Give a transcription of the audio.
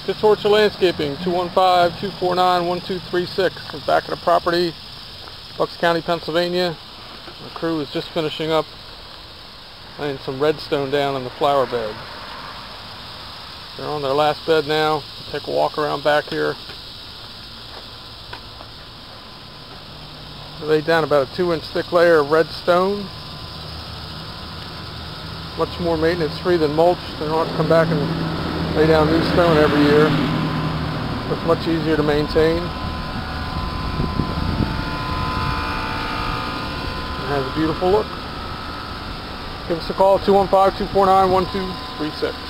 Just Orchard Landscaping, 215-249-1236. The back of the property, Bucks County, Pennsylvania. The crew is just finishing up laying some redstone down in the flower beds. They're on their last bed now. Take a walk around back here. They laid down about a 2-inch thick layer of redstone. Much more maintenance free than mulch. They don't have to come back and lay down new stone every year. It's much easier to maintain. It has a beautiful look. Give us a call at 215-249-1236.